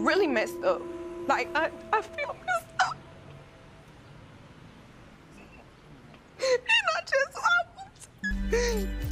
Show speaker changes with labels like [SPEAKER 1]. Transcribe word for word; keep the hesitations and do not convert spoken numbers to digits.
[SPEAKER 1] really messed up. Like, I, I feel messed up. And I just, I want